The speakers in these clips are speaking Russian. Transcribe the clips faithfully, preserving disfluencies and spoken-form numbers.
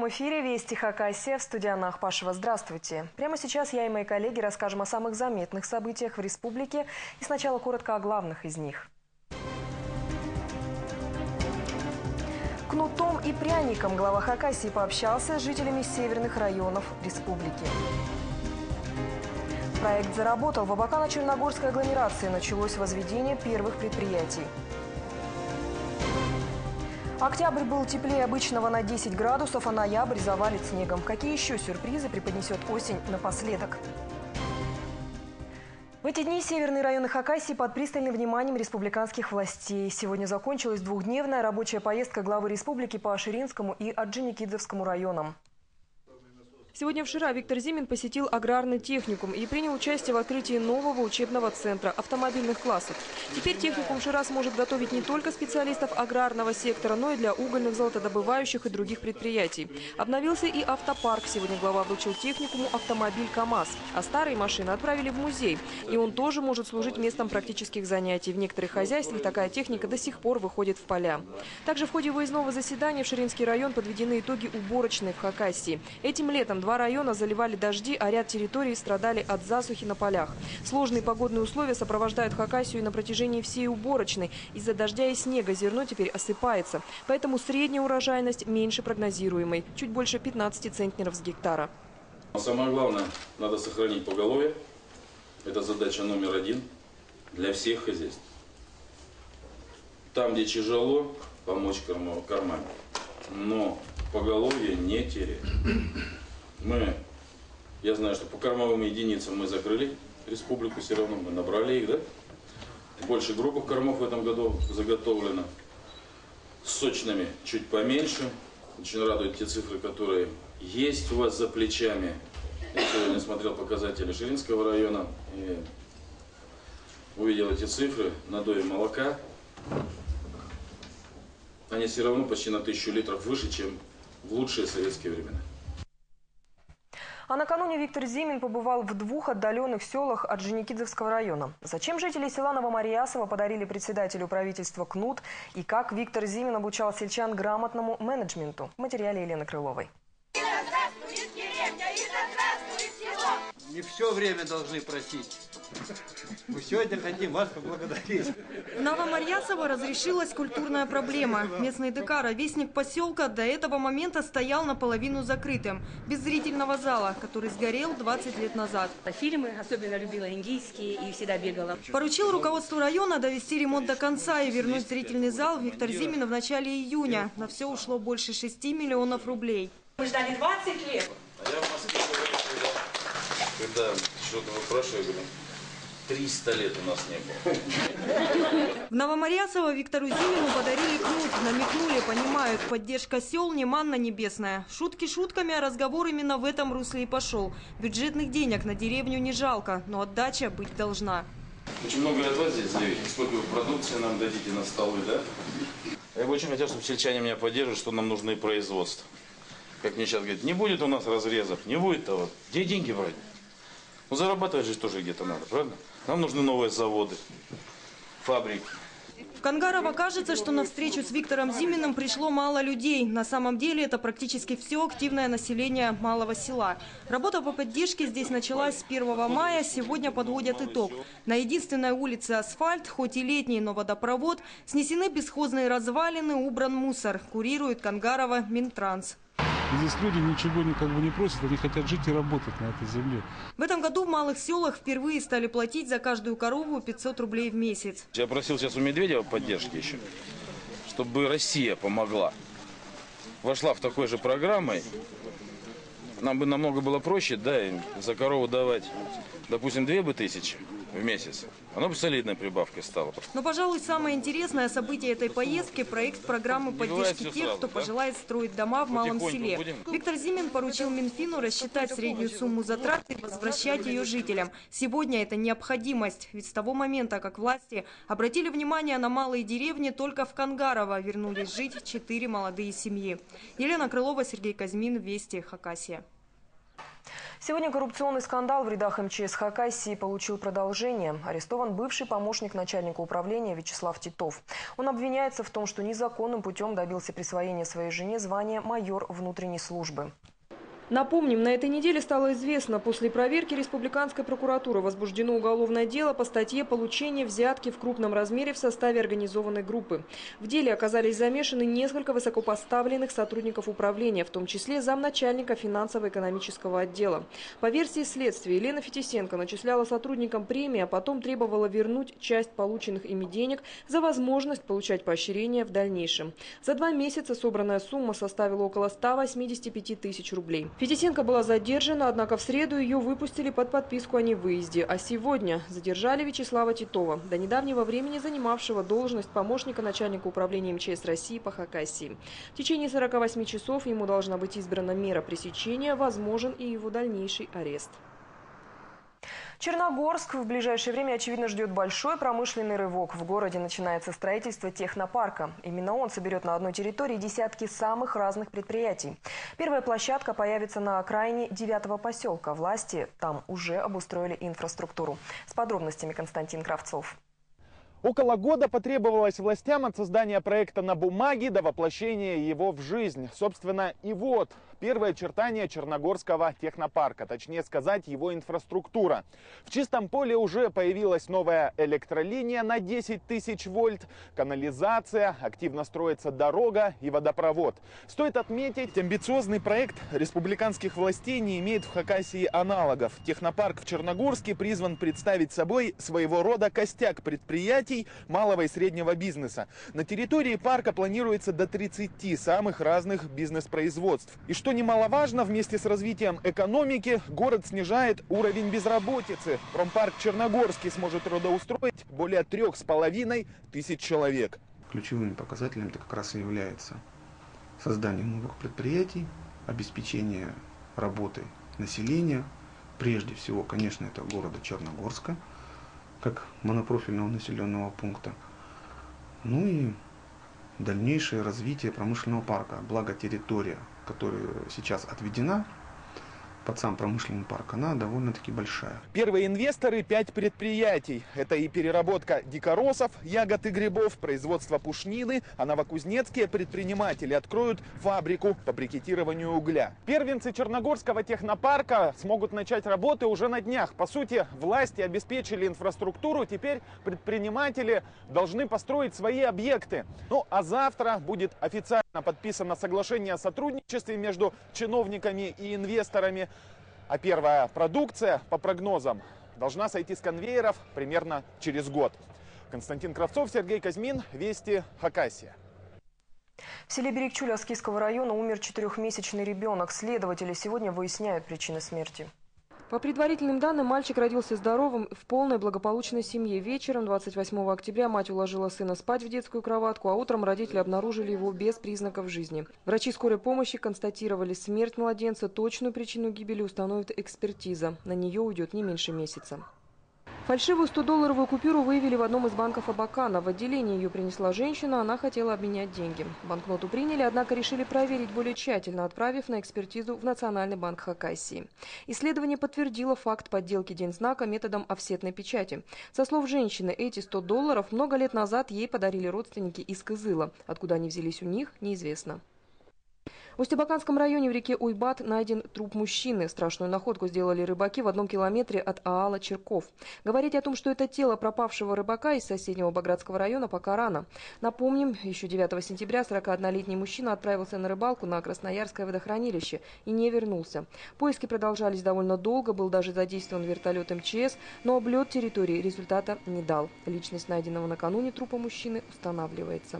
прямом эфире «Вести Хакасия», в студии Анна Ахпашева. Здравствуйте. Прямо сейчас я и мои коллеги расскажем о самых заметных событиях в республике. И сначала коротко о главных из них. Кнутом и пряником глава Хакасии пообщался с жителями северных районов республики. Проект заработал. В Абакано-Черногорской агломерации началось возведение первых предприятий. Октябрь был теплее обычного на десять градусов, а ноябрь завалит снегом. Какие еще сюрпризы преподнесет осень напоследок? В эти дни северные районы Хакасии под пристальным вниманием республиканских властей. Сегодня закончилась двухдневная рабочая поездка главы республики по Аширинскому и Орджоникидзевскому районам. Сегодня-вчера Виктор Зимин посетил аграрный техникум и принял участие в открытии нового учебного центра автомобильных классов. Теперь техникум Шира сможет готовить не только специалистов аграрного сектора, но и для угольных, золотодобывающих и других предприятий. Обновился и автопарк. Сегодня глава вручил техникуму автомобиль КАМАЗ. А старые машины отправили в музей. И он тоже может служить местом практических занятий. В некоторых хозяйствах такая техника до сих пор выходит в поля. Также в ходе выездного заседания в Ширинский район подведены итоги уборочной в Хакасии. Этим летом два района заливали дожди, а ряд территорий страдали от засухи на полях. Сложные погодные условия сопровождают Хакасию на протяжении всей уборочной. Из-за дождя и снега зерно теперь осыпается. Поэтому средняя урожайность меньше прогнозируемой. Чуть больше пятнадцати центнеров с гектара. Самое главное, надо сохранить поголовье. Это задача номер один для всех хозяйств. Там, где тяжело, помочь кормам. Но поголовье не терять. Мы, я знаю, что по кормовым единицам мы закрыли республику, все равно мы набрали их, да? Больше группах кормов в этом году заготовлено. С сочными чуть поменьше. Очень радуют те цифры, которые есть у вас за плечами. Я сегодня смотрел показатели Ширинского района и увидел эти цифры. Надои молока. Они все равно почти на тысячу литров выше, чем в лучшие советские времена. А накануне Виктор Зимин побывал в двух отдаленных селах Орджоникидзевского района. Зачем жители села Новомарьясово подарили председателю правительства кнут и как Виктор Зимин обучал сельчан грамотному менеджменту? В материале Елены Крыловой. Не все время должны просить. Мы сегодня хотим вас поблагодарить. В Новомарьясово разрешилась культурная проблема. Местный ДК «Ровесник поселка» до этого момента стоял наполовину закрытым, без зрительного зала, который сгорел двадцать лет назад. Фильмы особенно любила индийские и всегда бегала. Поручил руководству района довести ремонт до конца и вернуть зрительный зал Виктор Зимин в начале июня. На все ушло больше шести миллионов рублей. Мы ждали двадцать лет. А я в Москве говорю, когда что-то выпрашиваю, говорю, триста лет у нас не было. В Новомарьясово Виктору Зимину подарили кнут, намекнули, понимают, поддержка сел не манна небесная. Шутки шутками, а разговор именно в этом русле и пошел. Бюджетных денег на деревню не жалко, но отдача быть должна. Очень много от вас здесь зависит, сколько вы продукции нам дадите на столы, да? Я бы очень хотел, чтобы сельчане меня поддерживали, что нам нужны производства. Как мне сейчас говорят, не будет у нас разрезов, не будет того. Где деньги брать? Ну, зарабатывать же тоже где-то надо, правильно? Нам нужны новые заводы, фабрики. В Кангарово кажется, что на встречу с Виктором Зиминым пришло мало людей. На самом деле это практически все активное население малого села. Работа по поддержке здесь началась с первого мая, сегодня подводят итог. На единственной улице асфальт, хоть и летний, но водопровод, снесены бесхозные развалины, убран мусор. Курирует Кангарово Минтранс. Здесь люди ничего не, как бы, не просят, они хотят жить и работать на этой земле. В этом году в малых селах впервые стали платить за каждую корову пятьсот рублей в месяц. Я просил сейчас у Медведева поддержки еще, чтобы Россия помогла. Вошла в такой же программой. Нам бы намного было проще, да, за корову давать, допустим, две бы тысячи в месяц. Оно бы солидной прибавкой стало. Но, пожалуй, самое интересное событие этой поездки – проект программы поддержки тех, сразу, кто да? пожелает строить дома в малом селе. Будем. Виктор Зимин поручил Минфину рассчитать среднюю сумму затрат и возвращать ее жителям. Сегодня это необходимость, ведь с того момента, как власти обратили внимание на малые деревни, только в Кангарово вернулись жить четыре молодые семьи. Елена Крылова, Сергей Казьмин, Вести, Хакасия. Сегодня коррупционный скандал в рядах эм че эс Хакасии получил продолжение. Арестован бывший помощник начальника управления Вячеслав Титов. Он обвиняется в том, что незаконным путем добился присвоения своей жене звания майор внутренней службы. Напомним, на этой неделе стало известно, после проверки республиканской прокуратуры возбуждено уголовное дело по статье «Получение взятки в крупном размере в составе организованной группы». В деле оказались замешаны несколько высокопоставленных сотрудников управления, в том числе замначальника финансово-экономического отдела. По версии следствия, Елена Фетисенко начисляла сотрудникам премии, а потом требовала вернуть часть полученных ими денег за возможность получать поощрение в дальнейшем. За два месяца собранная сумма составила около ста восьмидесяти пяти тысяч рублей. Фетисенко была задержана, однако в среду ее выпустили под подписку о невыезде. А сегодня задержали Вячеслава Титова, до недавнего времени занимавшего должность помощника начальника управления эм че эс России по Хакасии. В течение сорока восьми часов ему должна быть избрана мера пресечения, возможен и его дальнейший арест. Черногорск в ближайшее время, очевидно, ждет большой промышленный рывок. В городе начинается строительство технопарка. Именно он соберет на одной территории десятки самых разных предприятий. Первая площадка появится на окраине девятого поселка. Власти там уже обустроили инфраструктуру. С подробностями Константин Кравцов. Около года потребовалось властям от создания проекта на бумаге до воплощения его в жизнь. Собственно, и вот первые очертания Черногорского технопарка, точнее сказать, его инфраструктура. В чистом поле уже появилась новая электролиния на десять тысяч вольт, канализация, активно строится дорога и водопровод. Стоит отметить, амбициозный проект республиканских властей не имеет в Хакасии аналогов. Технопарк в Черногорске призван представить собой своего рода костяк предприятий малого и среднего бизнеса. На территории парка планируется до тридцати самых разных бизнес-производств. И что немаловажно, вместе с развитием экономики город снижает уровень безработицы. Промпарк Черногорский сможет трудоустроить более трех с половиной тысяч человек. Ключевыми показателями это как раз и является создание новых предприятий, обеспечение работы населения. Прежде всего, конечно, это города Черногорска, как монопрофильного населенного пункта. Ну и дальнейшее развитие промышленного парка. Благо территория, которая сейчас отведена под сам промышленный парк, она довольно-таки большая. Первые инвесторы – пять предприятий. Это и переработка дикоросов, ягод и грибов, производство пушнины, а новокузнецкие предприниматели откроют фабрику по брикетированию угля. Первенцы Черногорского технопарка смогут начать работы уже на днях. По сути, власти обеспечили инфраструктуру, теперь предприниматели должны построить свои объекты. Ну а завтра будет официально подписано соглашение о сотрудничестве между чиновниками и инвесторами. А первая продукция, по прогнозам, должна сойти с конвейеров примерно через год. Константин Кравцов, Сергей Казьмин, Вести, Хакасия. В селе Берегчуля Аскийского района умер четырехмесячный ребенок. Следователи сегодня выясняют причины смерти. По предварительным данным, мальчик родился здоровым в полной благополучной семье. Вечером двадцать восьмого октября мать уложила сына спать в детскую кроватку, а утром родители обнаружили его без признаков жизни. Врачи скорой помощи констатировали смерть младенца. Точную причину гибели установит экспертиза. На нее уйдет не меньше месяца. Фальшивую стодолларовую купюру выявили в одном из банков Абакана. В отделении ее принесла женщина, она хотела обменять деньги. Банкноту приняли, однако решили проверить более тщательно, отправив на экспертизу в Национальный банк Хакасии. Исследование подтвердило факт подделки дензнака методом офсетной печати. Со слов женщины, эти сто долларов много лет назад ей подарили родственники из Кызыла. Откуда они взялись у них, неизвестно. В Усть-Абаканском районе в реке Уйбат найден труп мужчины. Страшную находку сделали рыбаки в одном километре от аала Черков. Говорить о том, что это тело пропавшего рыбака из соседнего Багратского района, пока рано. Напомним, еще девятого сентября сорокаоднолетний мужчина отправился на рыбалку на Красноярское водохранилище и не вернулся. Поиски продолжались довольно долго, был даже задействован вертолет эм че эс, но облет территории результата не дал. Личность найденного накануне трупа мужчины устанавливается.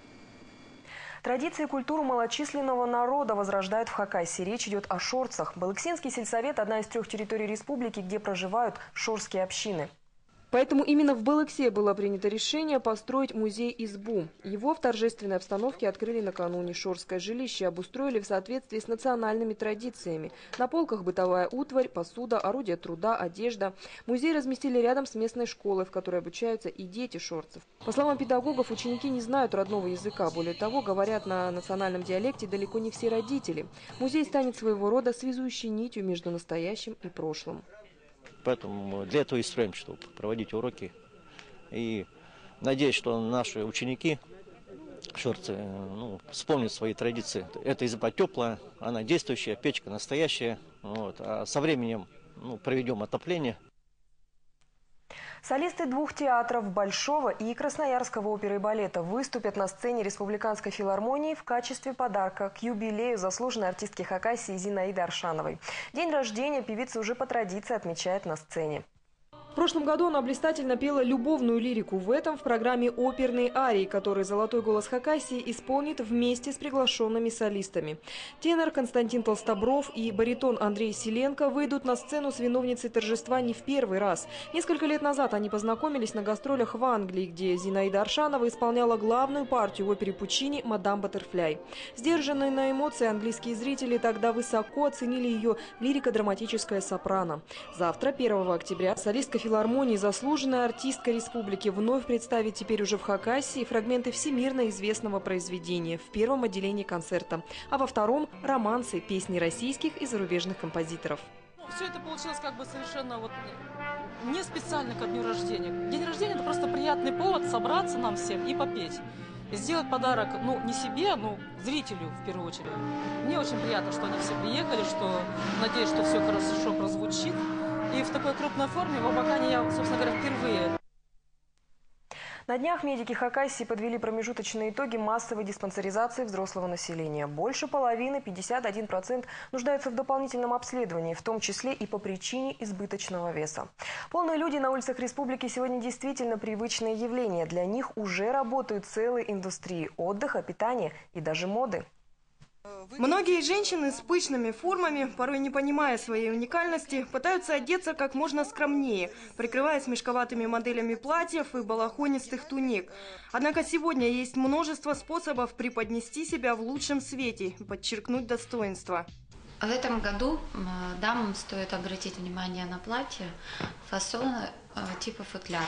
Традиции и культуру малочисленного народа возрождают в Хакасии. Речь идет о шорцах. Балыксинский сельсовет – одна из трех территорий республики, где проживают шорские общины. Поэтому именно в Балыксе было принято решение построить музей-избу. Его в торжественной обстановке открыли накануне. Шорское жилище обустроили в соответствии с национальными традициями. На полках бытовая утварь, посуда, орудия труда, одежда. Музей разместили рядом с местной школой, в которой обучаются и дети шорцев. По словам педагогов, ученики не знают родного языка. Более того, говорят на национальном диалекте далеко не все родители. Музей станет своего рода связующей нитью между настоящим и прошлым. Поэтому для этого и строим, чтобы проводить уроки. И надеюсь, что наши ученики, шорцы, ну, вспомнят свои традиции. Эта изба теплая, она действующая, печка настоящая. Вот. А со временем ну, проведем отопление. Солисты двух театров – Большого и Красноярского оперы и балета – выступят на сцене Республиканской филармонии в качестве подарка к юбилею заслуженной артистки Хакасии Зинаиды Аршановой. День рождения певица уже по традиции отмечает на сцене. В прошлом году она блистательно пела любовную лирику. В этом в программе оперные арии, которые «Золотой голос Хакасии» исполнит вместе с приглашенными солистами. Тенор Константин Толстобров и баритон Андрей Селенко выйдут на сцену с виновницей торжества не в первый раз. Несколько лет назад они познакомились на гастролях в Англии, где Зинаида Аршанова исполняла главную партию в опере Пучини «Мадам Баттерфляй». Сдержанные на эмоции английские зрители тогда высоко оценили ее лирико-драматическое сопрано. Завтра, первого октября, солистка филармонии, заслуженная артистка республики, вновь представит теперь уже в Хакасии фрагменты всемирно известного произведения в первом отделении концерта, а во втором – романсы, песни российских и зарубежных композиторов. Все это получилось как бы совершенно вот не специально ко дню рождения. День рождения – это просто приятный повод собраться нам всем и попеть. И сделать подарок, ну, не себе, ну, зрителю в первую очередь. Мне очень приятно, что они все приехали, что надеюсь, что все хорошо прозвучит. И в такой крупной форме в Абакане я, собственно говоря, впервые. На днях медики Хакасии подвели промежуточные итоги массовой диспансеризации взрослого населения. Больше половины, пятьдесят один процент, нуждаются в дополнительном обследовании, в том числе и по причине избыточного веса. Полные люди на улицах республики сегодня действительно привычное явление. Для них уже работают целые индустрии отдыха, питания и даже моды. Многие женщины с пышными формами, порой не понимая своей уникальности, пытаются одеться как можно скромнее, прикрываясь мешковатыми моделями платьев и балахонистых туник. Однако сегодня есть множество способов преподнести себя в лучшем свете и подчеркнуть достоинство. В этом году дамам стоит обратить внимание на платье фасона типа футляр.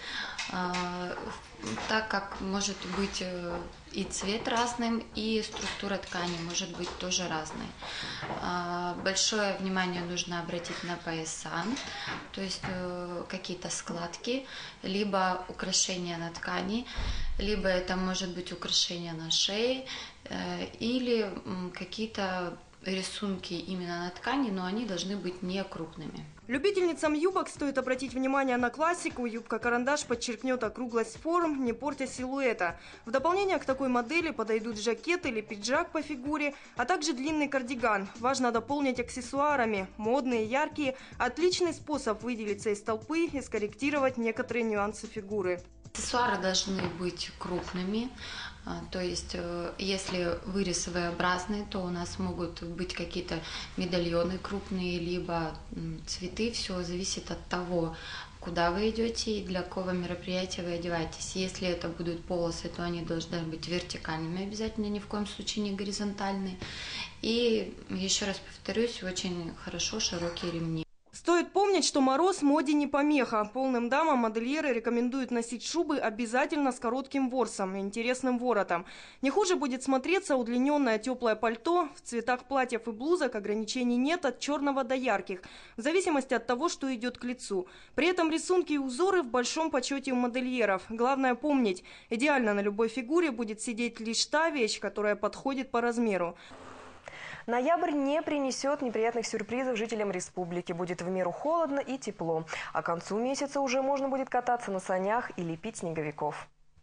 Так как может быть и цвет разным, и структура ткани может быть тоже разной. Большое внимание нужно обратить на пояса, то есть какие-то складки, либо украшения на ткани, либо это может быть украшения на шее, или какие-то рисунки именно на ткани, но они должны быть не крупными. Любительницам юбок стоит обратить внимание на классику. Юбка-карандаш подчеркнет округлость форм, не портя силуэта. В дополнение к такой модели подойдут жакет или пиджак по фигуре, а также длинный кардиган. Важно дополнить аксессуарами. Модные, яркие – отличный способ выделиться из толпы и скорректировать некоторые нюансы фигуры. Аксессуары должны быть крупными. То есть, если вырез V-образный, то у нас могут быть какие-то медальоны крупные, либо цветы. Все зависит от того, куда вы идете и для какого мероприятия вы одеваетесь. Если это будут полосы, то они должны быть вертикальными обязательно, ни в коем случае не горизонтальные. И, еще раз повторюсь, очень хорошо широкие ремни. Стоит помнить, что мороз моде не помеха. Полным дамам модельеры рекомендуют носить шубы обязательно с коротким ворсом и интересным воротом. Не хуже будет смотреться удлиненное теплое пальто. В цветах платьев и блузок ограничений нет от черного до ярких, в зависимости от того, что идет к лицу. При этом рисунки и узоры в большом почете у модельеров. Главное помнить, идеально на любой фигуре будет сидеть лишь та вещь, которая подходит по размеру. Ноябрь не принесет неприятных сюрпризов жителям республики. Будет в меру холодно и тепло. А к концу месяца уже можно будет кататься на санях и лепить снеговиков.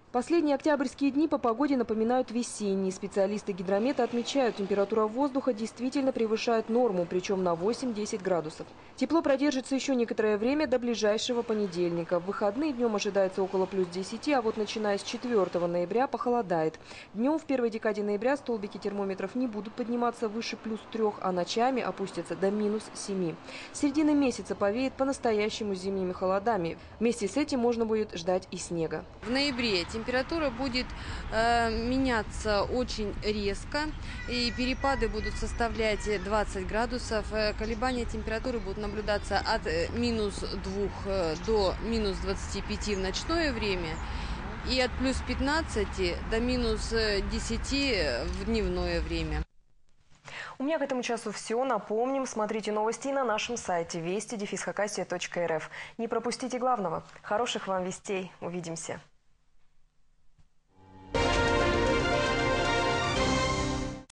Последние октябрьские дни по погоде напоминают весенние. Специалисты гидромета отмечают, температура воздуха действительно превышает норму, причем на восемь-десять градусов. Тепло продержится еще некоторое время до ближайшего понедельника. В выходные днем ожидается около плюс десяти, а вот начиная с четвёртого ноября похолодает. Днем в первой декаде ноября столбики термометров не будут подниматься выше плюс трех, а ночами опустятся до минус семи. С середины месяца повеет по-настоящему зимними холодами. Вместе с этим можно будет ждать и снега. В ноябре температура будет э, меняться очень резко, и перепады будут составлять двадцать градусов. Э, колебания температуры будут наблюдаться от э, минус двух э, до минус двадцати пяти в ночное время и от плюс пятнадцати до минус десяти в дневное время. У меня к этому часу все. Напомним, смотрите новости и на нашем сайте вести дефис хакасия точка эр эф. Не пропустите главного. Хороших вам вестей. Увидимся.